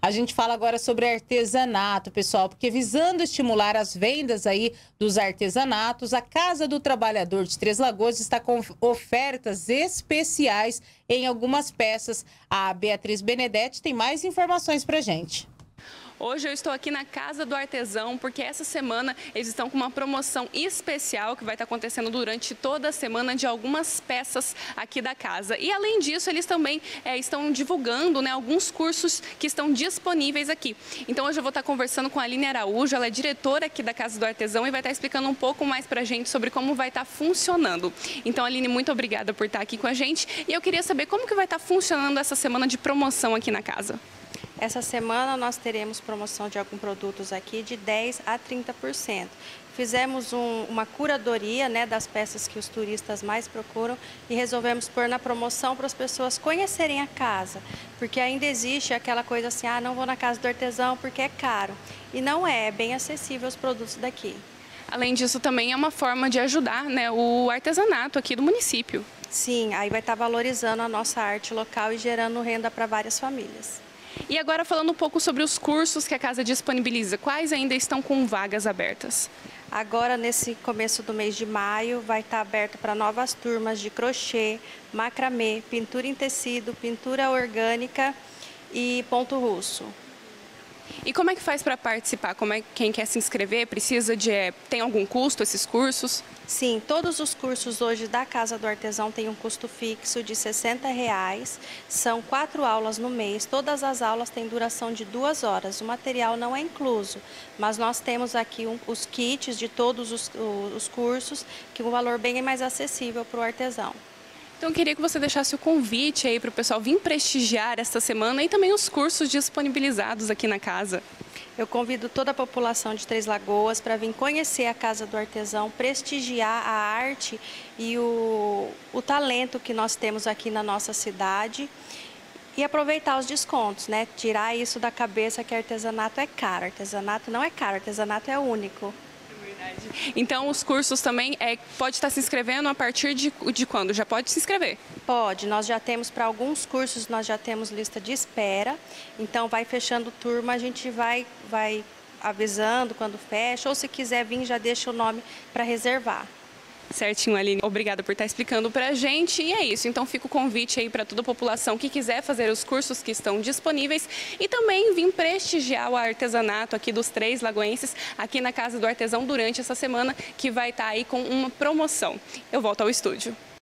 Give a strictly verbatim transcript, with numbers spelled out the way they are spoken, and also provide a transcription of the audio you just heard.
A gente fala agora sobre artesanato, pessoal, porque visando estimular as vendas aí dos artesanatos, a Casa do Trabalhador de Três Lagoas está com ofertas especiais em algumas peças. A Beatriz Benedetti tem mais informações pra gente. Hoje eu estou aqui na Casa do Artesão, porque essa semana eles estão com uma promoção especial que vai estar acontecendo durante toda a semana de algumas peças aqui da casa. E além disso, eles também é, estão divulgando, né, alguns cursos que estão disponíveis aqui. Então hoje eu vou estar conversando com a Aline Araújo, ela é diretora aqui da Casa do Artesão e vai estar explicando um pouco mais pra gente sobre como vai estar funcionando. Então, Aline, muito obrigada por estar aqui com a gente. E eu queria saber como que vai estar funcionando essa semana de promoção aqui na casa. Essa semana nós teremos promoção de alguns produtos aqui de dez a trinta por cento. Fizemos um, uma curadoria, né, das peças que os turistas mais procuram e resolvemos pôr na promoção para as pessoas conhecerem a casa. Porque ainda existe aquela coisa assim, ah, não vou na Casa do Artesão porque é caro. E não é, é bem acessível os produtos daqui. Além disso, também é uma forma de ajudar, né, o artesanato aqui do município. Sim, aí vai estar valorizando a nossa arte local e gerando renda para várias famílias. E agora falando um pouco sobre os cursos que a casa disponibiliza, quais ainda estão com vagas abertas? Agora, nesse começo do mês de maio, vai estar aberto para novas turmas de crochê, macramê, pintura em tecido, pintura orgânica e ponto russo. E como é que faz para participar? Como é quem quer se inscrever? Precisa de é, tem algum custo esses cursos? Sim, todos os cursos hoje da Casa do Artesão têm um custo fixo de sessenta reais. São quatro aulas no mês. Todas as aulas têm duração de duas horas. O material não é incluso, mas nós temos aqui um, os kits de todos os, os cursos, que é um valor bem mais acessível para o artesão. Então, eu queria que você deixasse o convite aí para o pessoal vir prestigiar esta semana e também os cursos disponibilizados aqui na casa. Eu convido toda a população de Três Lagoas para vir conhecer a Casa do Artesão, prestigiar a arte e o, o talento que nós temos aqui na nossa cidade e aproveitar os descontos, né? Tirar isso da cabeça que artesanato é caro. Artesanato não é caro, artesanato é único. Então, os cursos também, é, pode estar se inscrevendo a partir de, de quando? Já pode se inscrever? Pode. Nós já temos, para alguns cursos, nós já temos lista de espera. Então, vai fechando turma, a gente vai, vai avisando quando fecha. Ou se quiser vir, já deixa o nome para reservar. Certinho, Aline. Obrigada por estar explicando para a gente. E é isso. Então, fica o convite aí para toda a população que quiser fazer os cursos que estão disponíveis e também vir prestigiar o artesanato aqui dos Três Lagoenses, aqui na Casa do Artesão, durante essa semana, que vai estar aí com uma promoção. Eu volto ao estúdio.